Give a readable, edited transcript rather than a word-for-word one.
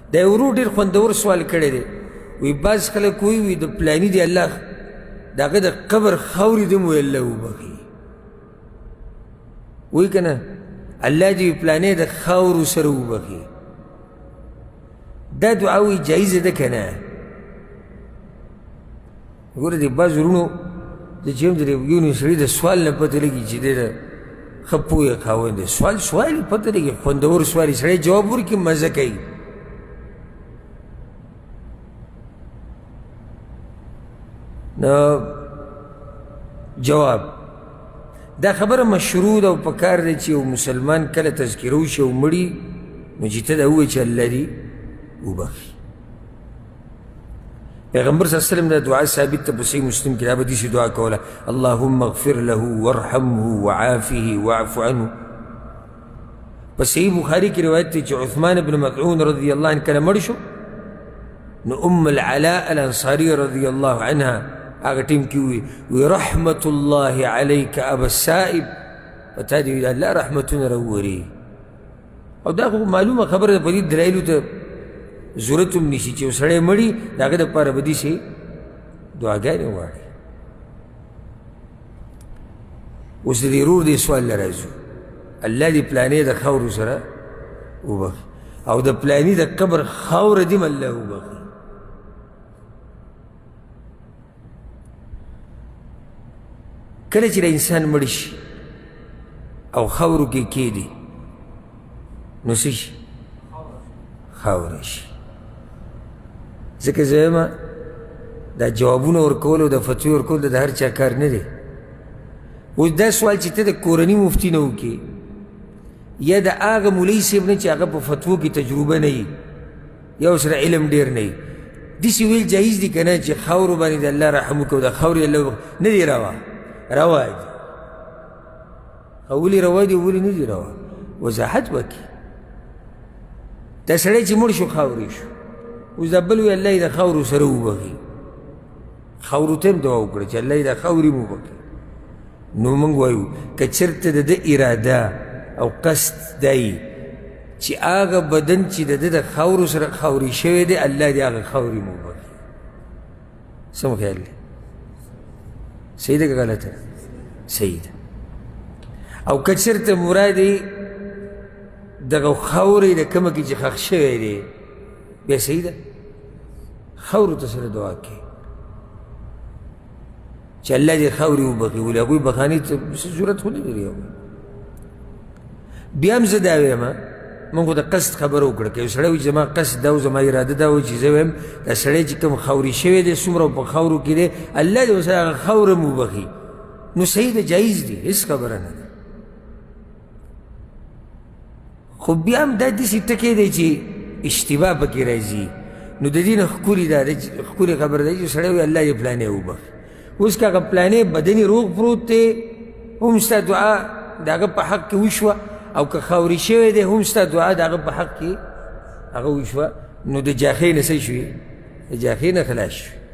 دا یو ورور ډېر خوندور سوال کړی دی وایي بعض خلک وایي د پلاني دی الله د هغه د قبر خاورې دې مو الله وبخي وایي که نه الله دې پلانې د خاورو سره وبخي دا دعا وایي جایزه ده که نه ګوره د بعض وروڼو د چې هم د یو نیم سړي د سوال نه پته لګي چې دی د ښه پوهې خاوند دی سوال یې پته لګي خوندور سوال یې سړی جواب ورکړي مزه کوي نو جواب دا خبره مشروع ده او په کار دی چې یو مسلمان کله تذکره وشي او مړي نو چې ته دا ووایې چې الله دې وبخي پیغمبر صلی الله علیه وسلم دا دعا ثابت ته په صحیح مسلم کې دا به داسې دعا کوله اللهم اغفر له وارحمه وعافه واعف عنه په صحیح بخاري کې روایت دی چې عثمان بن مطعون رضی الله عنه کله مړ شو نو العلاء الانصاري رضی الله عنها هغه ټیم کې وی رحمت الله علیک ابا السائب په تا دې الله رحمتونه راووري او دا خو معلومه خبره ده په دې دلایلو ته ضرورت هم نشي چې یو سړی مړي د هغه دپاره به داسې دعاګانې غواړي اوس د دې ورور دې سوال نه راځو الله دې پلانې د خاورو سره وبخي او د پلاني د قبر خاوره دې م الله وبخي کله چې د انسان مړ شي او خاورو کې کېږدي نو څه شي خاوره شي ځکه زه یم دا جوابونه ورکول او د فتوې ورکول د هر چا کار نه دی اوس دا سوال چې ته د کورني مفتي نه وکړې یا د هغه مولوي صاحب نه چې هغه په فتوو کې تجربه نه وي یا ورسره علم ډېر نه وي داسې ویل جایز دي که نه چې خاورو باندې د الله رحم وکړو د خاورې الله نه دی روا روا دي ولې روا دي ولې نه دي روا وضاحت وکړي دا سړی چې مړ شو خاورې شو اوس دا بل وی الله یې د خاورو سره وبخي خاورو ته هم دعا وکړه چې الله یې د خاورې م وبخي نو موږ وایو که چېرته د ده اراده او قصد دی چې هغه بدن چې د ده د خاورو سره خاورې شوی دی الله دې هغه خاورې م وبخي څه مو خیال دی صحیح ده که غلطه صحیح ده او که چېرته مراد یې دغه خاورې د کومه کې چې ښخ شوی دی بیا صحیح ده خاورو ته سره دعا کوي چې الله دې خاورې وبخي ولې هغوی بخانې ته ضرورت خو نه لري بیا هم زه دا وایم موږ خو د قصد خبره وکړه که یو سړی وایي چې زما قصد دا و زما اراده دا و چې زه وایم دا سړی چې کوم خاورې شوی دی څومره په خاورو کې دی الله دې ورسره هغه خاوره م وبخي نو صحیح ده جایز دی هېڅ خبره نه ده خو بیا هم دا داسې ټکی دی چې اشتباه پکې راځي نو د دې نه ښکلې خبره ده چې سړی وایي الله دې پلانې وبخي اوس که هغه پلانې بدنې روغ پروت دی هم ستا دعا د هغه په حق کې وشوه او که خاورې شوی دی هم ستا دعا د هغه په حق کې هغه وشوه نو د جاخۍ نه څه شوې د جاخۍ نه خلاص شوې